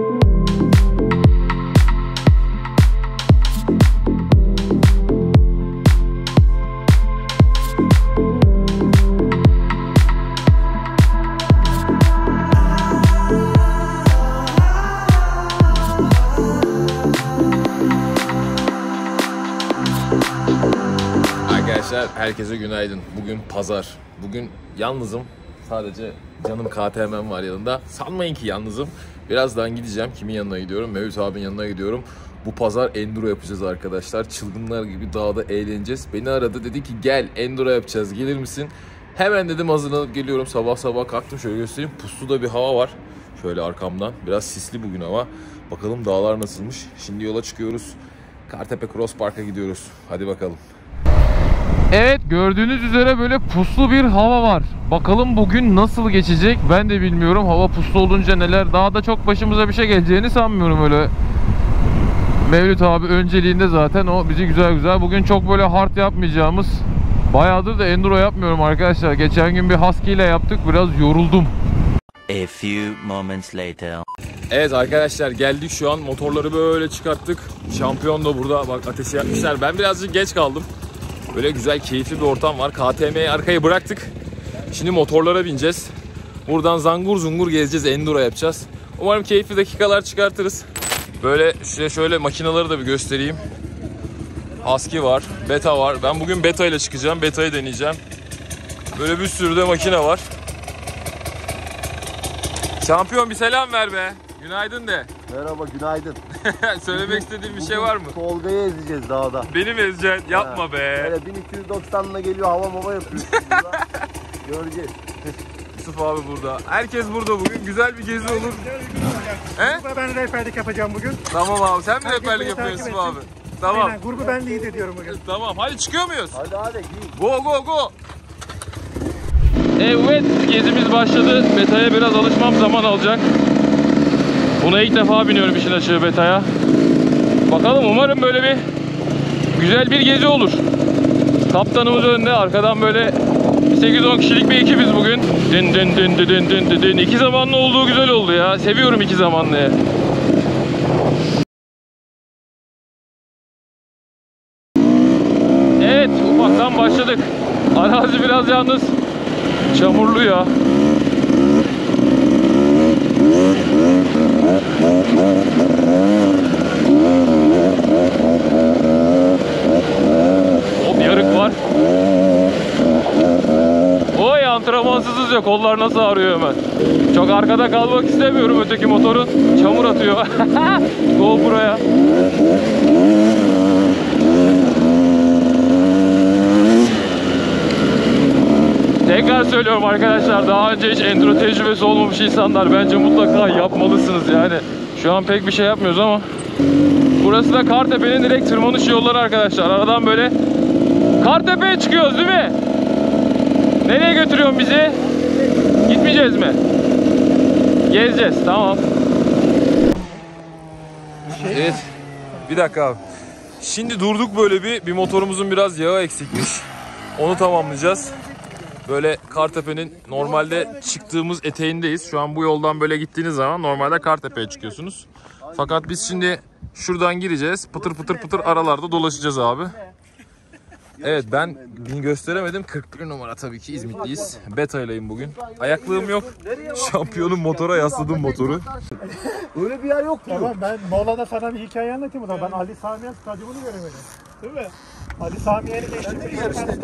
Herkese günaydın. Bugün pazar. Bugün yalnızım. Sadece canım KTM'm var yanında. Sanmayın ki yalnızım. Birazdan gideceğim. Kimin yanına gidiyorum? Mevlüt abinin yanına gidiyorum. Bu pazar enduro yapacağız arkadaşlar. Çılgınlar gibi dağda eğleneceğiz. Beni aradı, dedi ki gel enduro yapacağız, gelir misin? Hemen dedim, hazırlanıp geliyorum. Sabah sabah kalktım, şöyle göstereyim. Puslu da bir hava var. Şöyle arkamdan. Biraz sisli bugün hava. Bakalım dağlar nasılmış. Şimdi yola çıkıyoruz. Kartepe Cross Park'a gidiyoruz. Hadi bakalım. Evet, gördüğünüz üzere böyle puslu bir hava var. Bakalım bugün nasıl geçecek ben de bilmiyorum. Hava puslu olunca neler, daha da çok başımıza bir şey geleceğini sanmıyorum öyle. Mevlüt abi önceliğinde zaten o bizi güzel bugün çok böyle hard yapmayacağımız. Bayağıdır da enduro yapmıyorum arkadaşlar. Geçen gün bir husky ile yaptık, biraz yoruldum. A few moments later. Evet arkadaşlar, geldik şu an, motorları böyle çıkarttık. Şampiyon da burada, bak ateşi yakmışlar. Ben birazcık geç kaldım. Böyle güzel, keyifli bir ortam var. KTM'yi arkaya bıraktık. Şimdi motorlara bineceğiz. Buradan zangur zungur gezeceğiz, enduro yapacağız. Umarım keyifli dakikalar çıkartırız. Böyle size şöyle makinaları da bir göstereyim. Husky var, Beta var. Ben bugün Beta ile çıkacağım. Beta'yı deneyeceğim. Böyle bir sürü de makine var. Şampiyon bir selam ver be. Günaydın de. Merhaba, günaydın. Söylemek istediğin bir şey var mı? Tolga'yı ezeceğiz dağda. Beni mi ezeceksin? Yapma be. Böyle 1290'la geliyor, hava yapıyor. Göreceğiz. Yusuf abi burada. Herkes burada bugün. Güzel bir gezi olur. He? Ben rehberlik yapacağım bugün. Tamam abi. Sen mi rehberlik yapıyorsun Yusuf abi? Tamam. Aynen, grubu ben lead ediyorum bugün. Tamam. Hadi çıkıyor muyuz? Hadi. Go go go. Evet, gezimiz başladı. Beta'ya biraz alışmam zaman alacak. Buna ilk defa biniyorum işin açığı, Beta'ya. Bakalım, umarım böyle bir güzel bir gezi olur. Kaptanımız önde, arkadan böyle 8-10 kişilik bir ekibiz bugün. Din. İki zamanlı olduğu güzel oldu ya. Seviyorum iki zamanlıyı. Evet, ufaktan başladık. Arazi biraz yalnız çamurlu ya. Hop, yarık var. Oy, antrenmansızız ya, kollar nasıl ağrıyor hemen. Çok arkada kalmak istemiyorum, öteki motorun çamur atıyor. GoPro'ya. Tekrar söylüyorum arkadaşlar, daha önce hiç enduro tecrübesi olmamış insanlar bence mutlaka yapmalısınız yani. Şu an pek bir şey yapmıyoruz ama. Burası da Kartepe'nin direkt tırmanış yolları arkadaşlar. Aradan böyle Kartepe'ye çıkıyoruz değil mi? Nereye götürüyorsun bizi? Gitmeyeceğiz mi? Gezeceğiz, tamam. Evet. Bir dakika abi. Şimdi durduk böyle bir motorumuzun biraz yağı eksikmiş. Onu tamamlayacağız. Böyle Kartepe'nin normalde çıktığımız eteğindeyiz. Şu an bu yoldan böyle gittiğiniz zaman normalde Kartepe'ye çıkıyorsunuz. Fakat biz şimdi şuradan gireceğiz. Pıtır pıtır aralarda dolaşacağız abi. Evet, ben gösteremedim. 41 numara tabii ki, İzmitliyiz. Beta'yleyim bugün. Ayaklığım yok. Şampiyonun motora yasladım motoru. Öyle bir yer yok mu? Tamam, ben molada sana bir hikaye anlatayım o zaman. Ben Ali Samiyen stadyumunu göremedim. Değil mi? Ali Samiyen'i geçtim.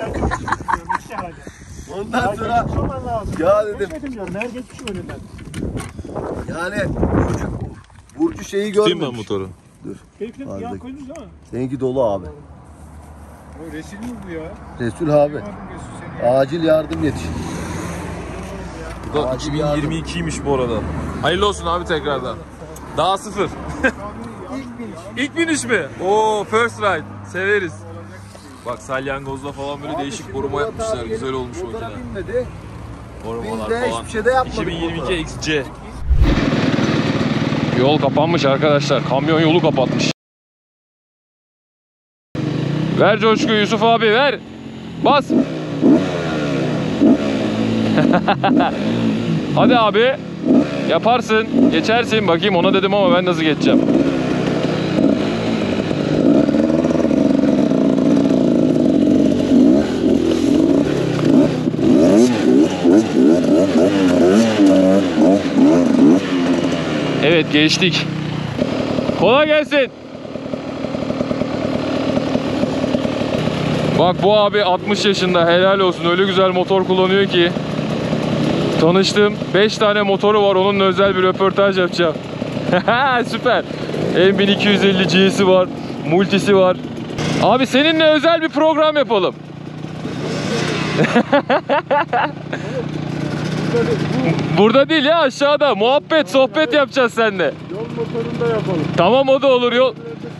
Ondan sonra ya dedim. Geçmedim diyorum. Her geçmişim önünden. Yani Burcu şeyi Tutayım görmemiş. ben motoru. Dur. Keyifli bir yağ koydunuz ama. Seninki dolu abi. O Resul mi bu ya? Resul abi. Acil yardım yetişin. Bu da 2022'ymiş bu arada. Hayırlı olsun abi tekrardan. Daha sıfır. İlk biniş mi? Oo, first ride. Severiz. Bak, salyangozda falan böyle değişik koruma yapmışlar. Güzel olmuş makine. Korumalar falan. Hiçbir şey de yapmadık. 2022 XC. Yol kapanmış arkadaşlar. Kamyon yolu kapatmış. Ver coşku Yusuf abi, ver. Bas. Hadi abi. Yaparsın. Geçersin. Bakayım ona dedim ama ben nasıl geçeceğim. Evet geçtik. Kolay gelsin. Bak bu abi 60 yaşında, helal olsun, öyle güzel motor kullanıyor ki. Tanıştım. 5 tane motoru var, onunla özel bir röportaj yapacağım. Süper. M1250 G'si var, multisi var. Abi seninle özel bir program yapalım. Burada değil ya, aşağıda muhabbet, sohbet yapacağız seninle. Yol motorunda yapalım. Tamam, o da olur yol.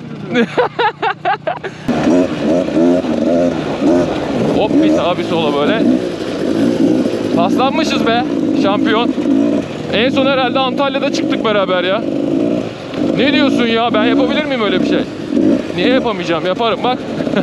Hop bir sağa bir sola böyle. Paslanmışız be şampiyon. En son herhalde Antalya'da çıktık beraber ya. Ne diyorsun ya, ben yapabilir miyim öyle bir şey? Niye yapamayacağım, yaparım bak.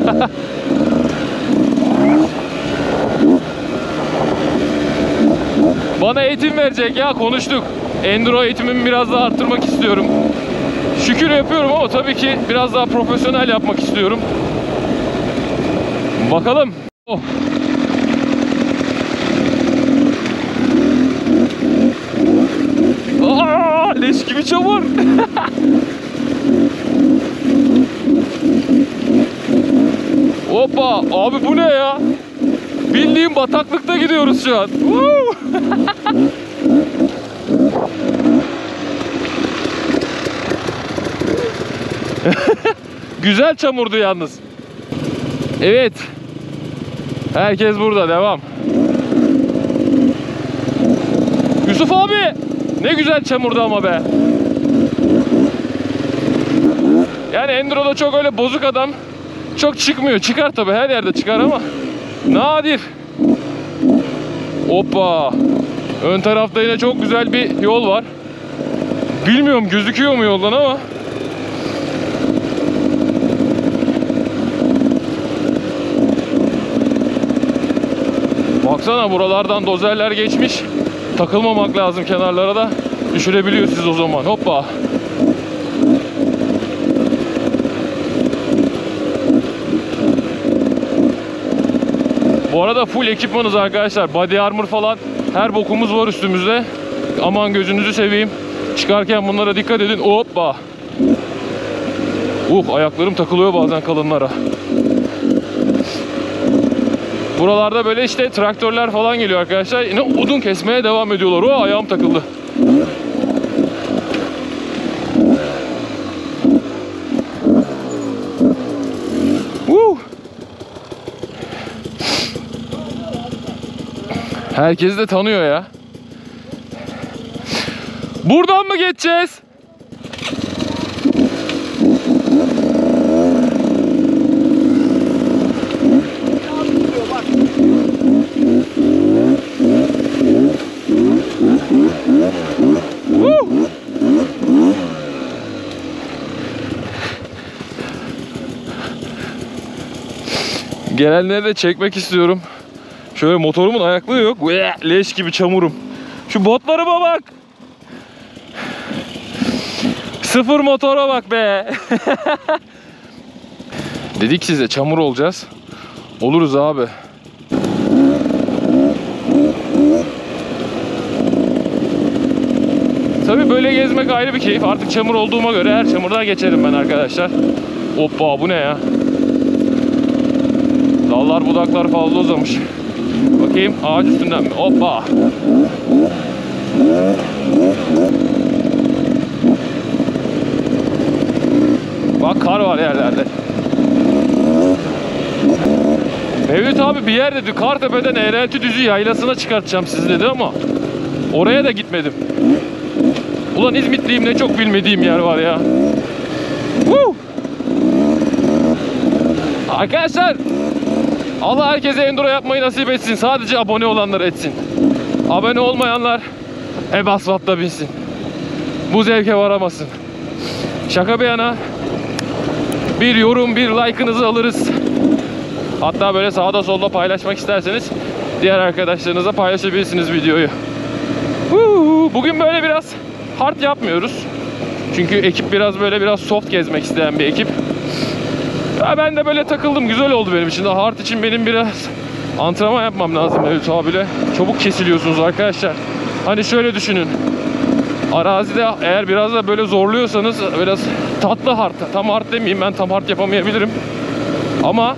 Bana eğitim verecek ya, konuştuk. Enduro eğitimimi biraz daha arttırmak istiyorum. Şükür yapıyorum ama tabii ki biraz daha profesyonel yapmak istiyorum. Bakalım. Oh. Aa, leş gibi çamur. Hoppa abi, bu ne ya? Bildiğin bataklıkta gidiyoruz şu an. Güzel çamurdu yalnız. Evet. Herkes burada, devam. Yusuf abi, ne güzel çamurdu ama be. Yani Enduro'da çok öyle bozuk adam çok çıkmıyor. Çıkar tabi, her yerde çıkar ama nadir. Hoppa. Ön tarafta yine çok güzel bir yol var. Bilmiyorum gözüküyor mu yoldan ama. Baksana, buralardan dozerler geçmiş. Takılmamak lazım kenarlara da. Düşürebiliyor siz o zaman. Hoppa. Bu arada full ekipmanız arkadaşlar. Body armor falan her bokumuz var üstümüzde. Aman gözünüzü seveyim. Çıkarken bunlara dikkat edin. Hoppa. Ayaklarım takılıyor bazen kalınlara. Buralarda böyle işte traktörler falan geliyor arkadaşlar. Yine odun kesmeye devam ediyorlar. Ayağım takıldı. Herkes de tanıyor ya. Buradan mı geçeceğiz? Gelenleri de çekmek istiyorum. Şöyle motorumun ayaklığı yok. Leş gibi çamurum. Şu botlarıma bak. Sıfır motora bak be. Dedik size çamur olacağız. Oluruz abi. Tabii böyle gezmek ayrı bir keyif. Artık çamur olduğuma göre her çamurdan geçerim ben arkadaşlar. Hoppa, bu ne ya? Dallar budaklar fazla uzamış. Bakayım ağaç üstünden mi? Hoppa. Bak kar var yerlerde. Mevlüt abi bir yer dedi, Kartepe'den Eğrelti-Düzü yaylasına çıkartacağım sizi dedi ama oraya da gitmedim. Ulan İzmitliyim, ne çok bilmediğim yer var ya. Arkadaşlar, Allah herkese enduro yapmayı nasip etsin. Sadece abone olanlar etsin. Abone olmayanlar hep asfaltta binsin. Bu zevke varamasın. Şaka bir yana, bir yorum, bir like'ınızı alırız. Hatta böyle sağda solda paylaşmak isterseniz diğer arkadaşlarınıza paylaşabilirsiniz videoyu. Bugün böyle biraz hard yapmıyoruz. Çünkü ekip biraz soft gezmek isteyen bir ekip. Ya ben de böyle takıldım. Güzel oldu benim için. Daha hard için benim biraz antrenman yapmam lazım Mevlüt abiyle. Çabuk kesiliyorsunuz arkadaşlar. Hani şöyle düşünün. Arazide eğer biraz da böyle zorluyorsanız biraz tatlı hard. Tam hard demeyeyim, ben tam hard yapamayabilirim. Ama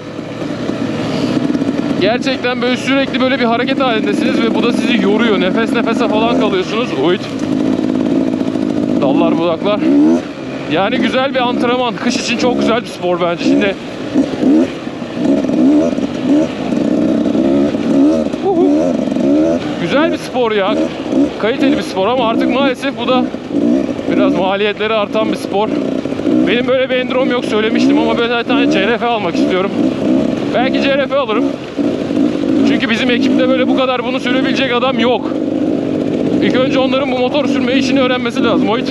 gerçekten böyle sürekli böyle bir hareket halindesiniz ve bu da sizi yoruyor. Nefes nefese falan kalıyorsunuz. Uyut. Dallar budaklar. Yani güzel bir antrenman. Kış için çok güzel bir spor bence. Şimdi güzel bir spor ya. Kaliteli bir spor ama artık maalesef bu da biraz maliyetleri artan bir spor. Benim böyle bir endrom yok, söylemiştim ama böyle bir tane CRF almak istiyorum. Belki CRF alırım. Çünkü bizim ekipte böyle bu kadar bunu sürebilecek adam yok. İlk önce onların bu motor sürme işini öğrenmesi lazım. Oyut.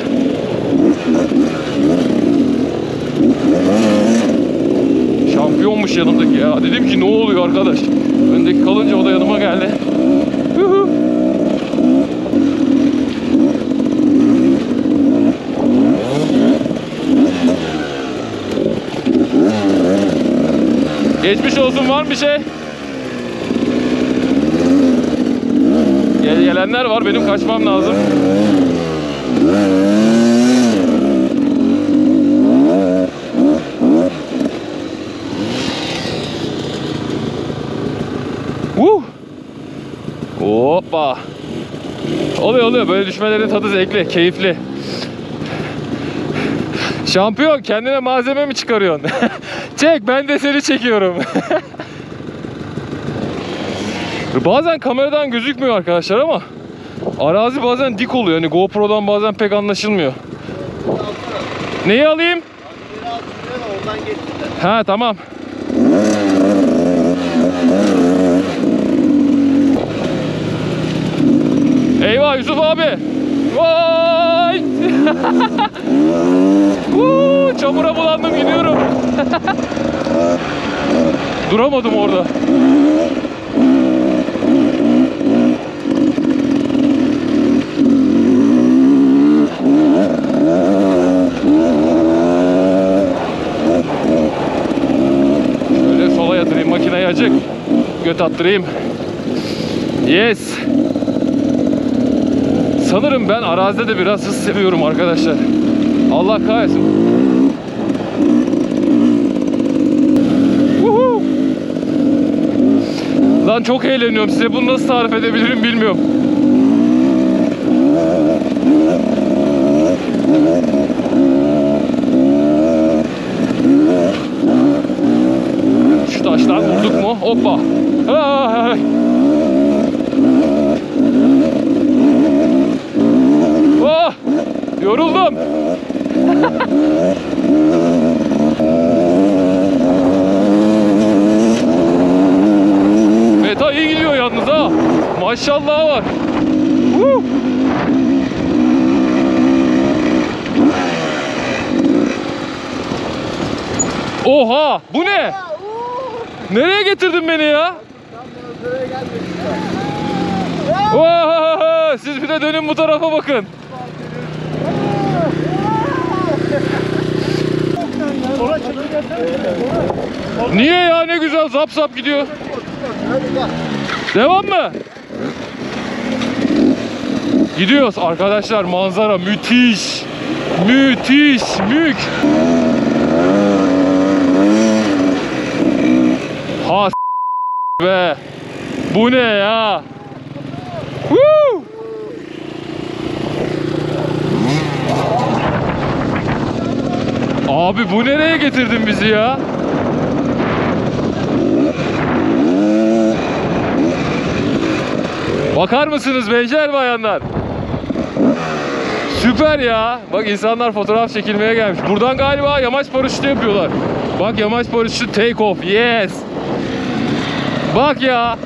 Şampiyonmuş yanımdaki ya. Dedim ki ne oluyor arkadaş? Öndeki kalınca o da yanıma geldi. Geçmiş olsun, var mı bir şey? Gelenler var, benim kaçmam lazım. Hoppa. Oluyor böyle düşmelerin tadı zevkli, keyifli. Şampiyon, kendine malzeme mi çıkarıyorsun? Çek, ben de seni çekiyorum. Bazen kameradan gözükmüyor arkadaşlar ama arazi bazen dik oluyor. Yani GoPro'dan bazen pek anlaşılmıyor. Neyi alayım? Ha tamam. Eyvah Yusuf abi. Vay! Çamura bulandım, gidiyorum. Duramadım orada. Şöyle sola yatırayım makineyi acık. Göt attırayım. Yes. Sanırım ben arazide de biraz hız seviyorum arkadaşlar. Allah kahretsin. Lan çok eğleniyorum. Size bunu nasıl tarif edebilirim bilmiyorum. Şu taşlar vurduk mu? Hoppa. Oh, yoruldum. Meta iyi gidiyor yalnız ha. Maşallah var. Oha, bu ne? Nereye getirdin beni ya? Oha, siz bir de dönün bu tarafa bakın. Niye ya, ne güzel zap zap gidiyor. Devam mı? Gidiyoruz arkadaşlar, manzara müthiş. Müthiş, mük. Ha be. Bu ne ya? Woo! Abi bu nereye getirdin bizi ya? Bakar mısınız beyler bayanlar? Süper ya. Bak insanlar fotoğraf çekilmeye gelmiş. Buradan galiba yamaç paraşütü yapıyorlar. Bak yamaç paraşütü take off. Yes. Bak ya.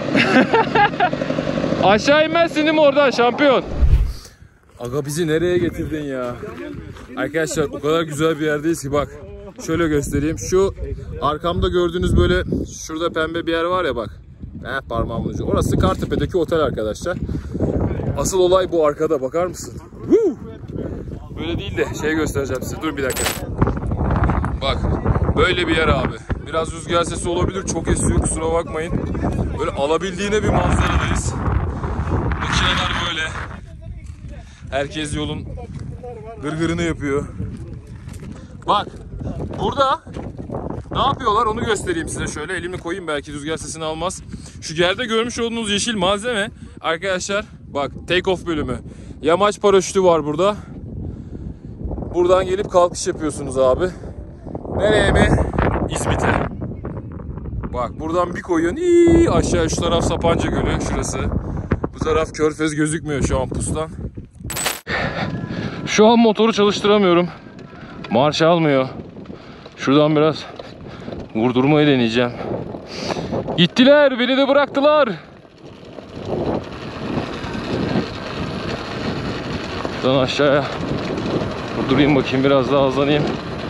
Aşağı inmezsin değil mi oradan şampiyon? Aga bizi nereye getirdin ya? Arkadaşlar o kadar güzel bir yerdeyiz ki bak. Şöyle göstereyim. Şu arkamda gördüğünüz böyle şurada pembe bir yer var ya bak. Parmağımın ucu. Orası Kartepe'deki otel arkadaşlar. Asıl olay bu arkada, bakar mısın? Woo! Böyle değil de şey göstereceğim size. Dur bir dakika. Bak böyle bir yer abi. Biraz rüzgar sesi olabilir, çok esiyor, kusura bakmayın. Böyle alabildiğine bir manzaradayız. Makineler böyle. Herkes yolun gırgırını yapıyor. Bak burada ne yapıyorlar onu göstereyim size şöyle. Elimi koyayım, belki rüzgar sesini almaz. Şu yerde görmüş olduğunuz yeşil malzeme arkadaşlar, bak take off bölümü. Yamaç paraşütü var burada. Buradan gelip kalkış yapıyorsunuz abi. Nereye mi? İzmit'e. Bak buradan bir koyuyorsun. Aşağı şu taraf Sapanca Gölü şurası. Bu taraf Körfez gözükmüyor şu an pustan. Şu an motoru çalıştıramıyorum. Marş almıyor. Şuradan biraz vurdurmayı deneyeceğim. Gittiler, beni de bıraktılar. Buradan aşağıya vurdurayım bakayım, biraz daha hızlanayım.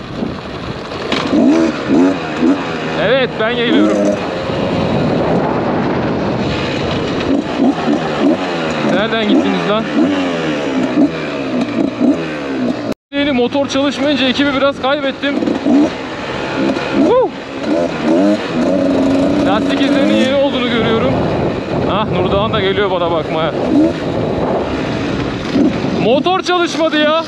Evet, ben geliyorum. Nereden gittiniz lan? Motor çalışmayınca ekibi biraz kaybettim. Lastik izlerinin yeni olduğunu görüyorum. Ah, Nurdoğan da geliyor bana bakmaya. Motor çalışmadı ya.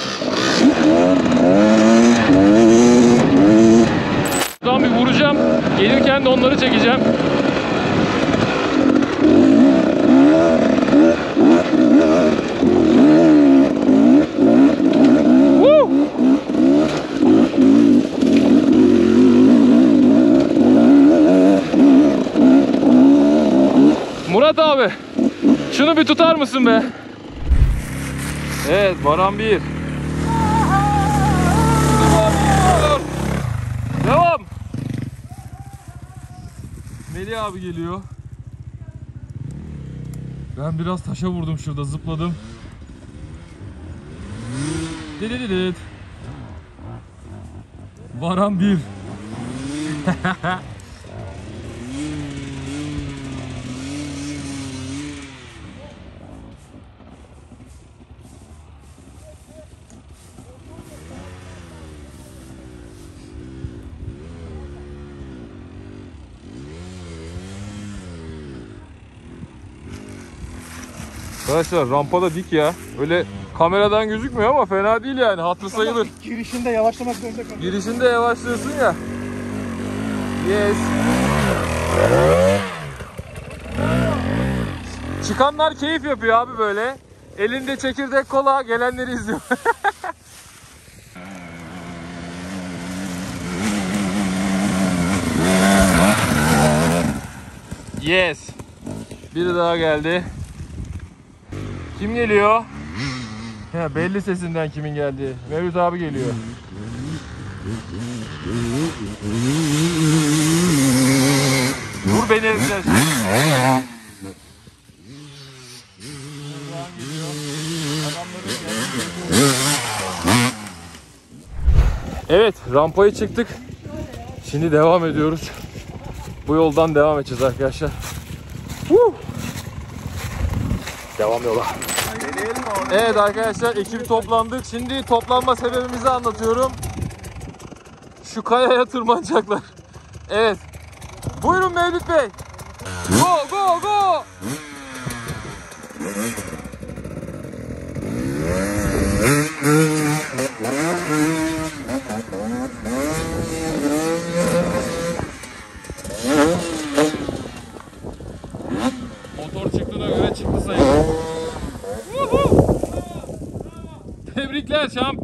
Buradan bir vuracağım. Gelirken de onları çekeceğim. Murat abi, şunu bir tutar mısın be? Evet, Baran 1. Devam. Melih abi geliyor. Ben biraz taşa vurdum şurada, zıpladım. Didididit. Baran 1. Arkadaşlar rampada dik ya. Öyle kameradan gözükmüyor ama fena değil yani. Hatırı sayılır. Girişinde yavaşlamak zorunda kalıyor. Girişinde yavaşlıyorsun ya. Yes. Çıkanlar keyif yapıyor abi böyle. Elinde çekirdek kola, gelenleri izliyor. Yes. Biri daha geldi. Kim geliyor? Ya belli sesinden kimin geldiği. Mevlüt abi geliyor. Vur beni ezler. Evet, rampaya çıktık. Şimdi devam ediyoruz. Bu yoldan devam edeceğiz arkadaşlar. Devam yola. Evet arkadaşlar, ekibi toplandık. Şimdi toplanma sebebimizi anlatıyorum. Şu kayaya tırmanacaklar. Evet. Buyurun Mevlüt Bey. Go go go. Motor çıktığına göre çıktı sayılır. Tebrikler Şam.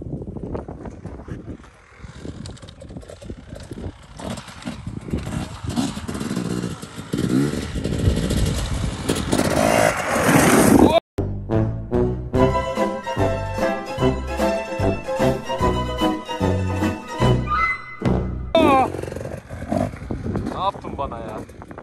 Ne yaptın bana ya?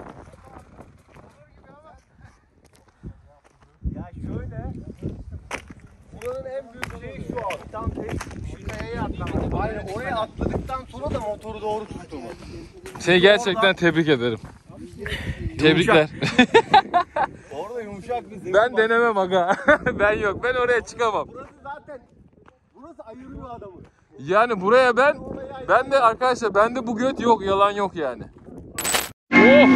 Ya şöyle. Buranın en büyük şeyi şu abi. Tam şu kayaya atlamak. Hayır, oraya atladıktan sonra da motoru doğru tuttum. Seni gerçekten tebrik ederim. Tebrikler. Orada yumuşak. Uşak bizim. Ben denemem aga. Ben yok. Ben oraya çıkamam. Burası zaten, burası ayırıyor adamı. Yani buraya ben de arkadaşlar bende bu göt yok. Yalan yok yani. Oh!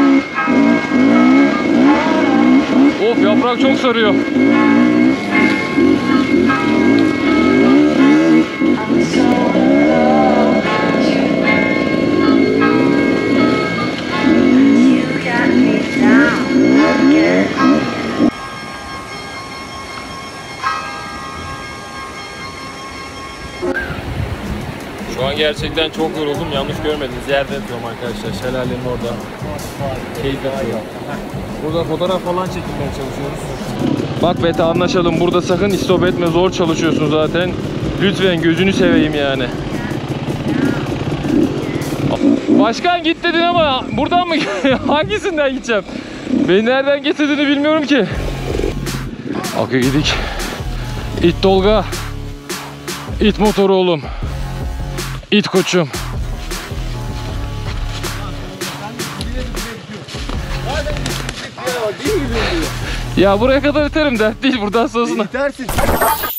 Of, yaprak çok sarıyor. Şu an gerçekten çok yoruldum. Yanlış görmediniz. Yerde yatıyorum arkadaşlar. Şelalenin orada. Keyif yapıyorum. Burada fotoğraf falan çekilmeye çalışıyoruz. Bak Bete, anlaşalım. Burada sakın istop etme. Zor çalışıyorsun zaten. Lütfen gözünü seveyim yani. Başkan git dedin ama buradan mı? Hangisinden gideceğim? Beni nereden getirdiğini bilmiyorum ki. Akı gidik. İt Tolga. İt motoru oğlum. İt koçum. Ya buraya kadar iterim, dert değil, buradan sonrasına. İtersin.